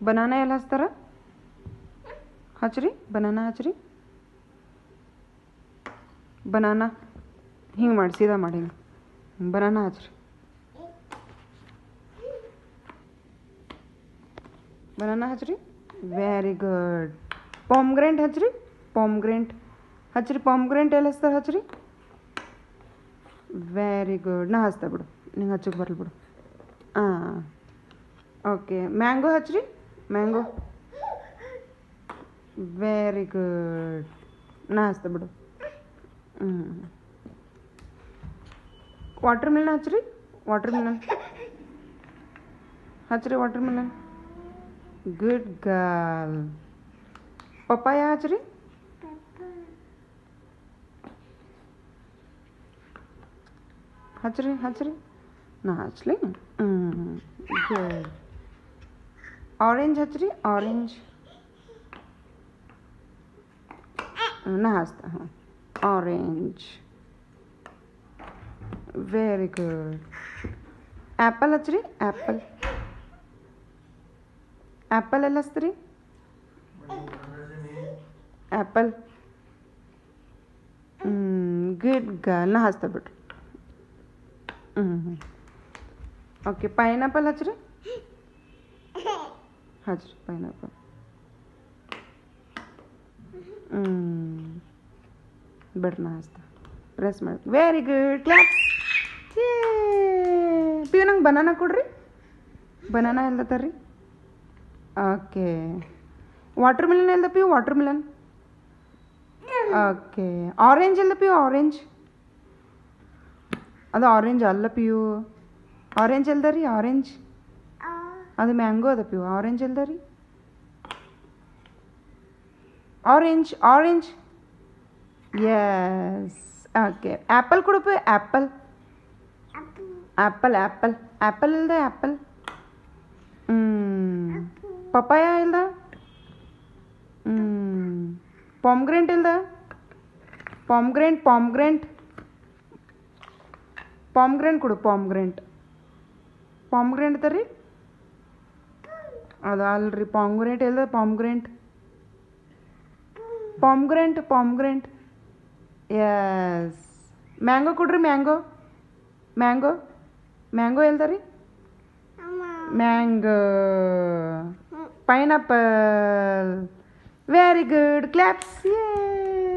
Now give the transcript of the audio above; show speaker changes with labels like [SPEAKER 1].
[SPEAKER 1] banana ಎಲ್ಲ ಹಚ್ತಾರ ಹಚ್ರಿ banana ಹಚ್ರಿ ಬನಾನಾ ಹಿಂಗೆ ಮಾಡಿ ಸೀದಾ ಮಾಡಿ ಹಿಂಗೆ ಬನಾನಾ ಹಚ್ರಿ ಬನಾನಾ ಹಚ್ರಿ ವೆರಿ ಗುಡ್ ಪಾಮ್ಗ್ರೆಂಟ್ ಹಚ್ರಿ ಪಾಮ್ಗ್ರೆಂಟ್ ಹಚ್ರಿ ಪಾಮ್ಗ್ರೆಂಟ್ ಎಲ್ಲ ಹಚ್ತಾರೆ ಹಚ್ರಿ ವೆರಿ ಗುಡ್ ನಾ ಹಚ್ತಾ ಬಿಡು ನಿಂಗೆ ಹಚ್ಚಕ್ಕೆ ಬರಲಿ ಬಿಡು ಹಾಂ ಓಕೆ ಮ್ಯಾಂಗೋ ಹಚ್ರಿ ಮ್ಯಾಂಗೋ ವೆರಿ ಗುಡ್ ನಾ ಹಚ್ತಾ ಬಿಡು ವಾಟರ್ ಮಿಲನ್ ಹಚ್ರಿ ವಾಟರ್ ಮಿಲನ್ ಹಚ್ರಿ watermelon good girl papaya ಹಚ್ರಿ ಹಚ್ರಿ ಹಚ್ರಿ ನಾ ಹಚ್ಲಿ ಗುಡ್ ಆರೆಂಜ್ ಹಚ್ರಿ ಆರೆಂಜ್ ನಾ ಹಚ್ತಾ ಹಾಂ ಆರೆಂಜ್ ವೆರಿ ಗುಡ್ ಆ್ಯಪಲ್ ಹಚ್ರಿ ಆ್ಯಪಲ್ ಆ್ಯಪಲ್ ಎಲ್ಲ ಹಚ್ತೀರಿ ಆ್ಯಪಲ್ ಗುಡ್ ಗರ್ಲ್ ನಾ ಹಚ್ತಾ ಬಿಡ್ರಿ ಓಕೆ ಪೈನಾಪಲ್ ಹಚ್ರಿ ಹಚ್ರಿ ಪೈನಾಪಲ್ ಬಿಡ್ರಿ ನಾ ಹಚ್ತಾ ಪ್ರೆಸ್ ಮಾಡಿ ವೆರಿ ಗುಡ್ ಕ್ಲಾಪ್ ಪಿಯು ನಂಗೆ ಬನಾನಾ ಕೊಡ್ರಿ ಬನಾನಾ ಎಲ್ದತ್ತಾರ್ರಿ ಓಕೆ ವಾಟರ್ ಮಿಲನ್ ಎಲ್ದ Piyu watermelon okay orange ಎಲ್ದ ಪಿಯು ಆರೆಂಜ್ ಅದು ಆರೆಂಜ್ ಅಲ್ಲ ಪಿಯು ಆರೆಂಜ್ ಎಲ್ದ ರೀ ಆರೆಂಜ್ ಅದು ಮ್ಯಾಂಗೋ ಅದ ಪಿಯು ಆರೆಂಜ್ ಎಲ್ದ ರೀ orange orange yes okay apple ಕೊಡು Piyu apple apple apple apple ಇಲ್ದ ಆ್ಯಪಲ್ ಪಪಾಯ ಇಲ್ದ ಪಾಮ್ಗ್ರೆಂಟ್ ಇಲ್ದ ಪಾಮ್ಗ್ರೆಂಟ್ ಪಾಮ್ಗ್ರೆಂಟ್ ಪಾಮ್ಗ್ರೆಂಟ್ ಕೊಡು ಪಾಮ್ಗ್ರೆಂಟ್ ಪಾಮ್ಗ್ರೆಂಟ್ ತರ್ರಿ ಅದು ಅಲ್ರಿ ಪಾಮ್ಗ್ರೆಂಟ್ ಇಲ್ದ pomegranate pomegranate pomegranate yes mango ಕೊಡ್ರಿ ಮ್ಯಾಂಗೋ ಮ್ಯಾಂಗೋ ಮ್ಯಾಂಗೋ ಎಲ್ದ ರೀ mango pineapple very good claps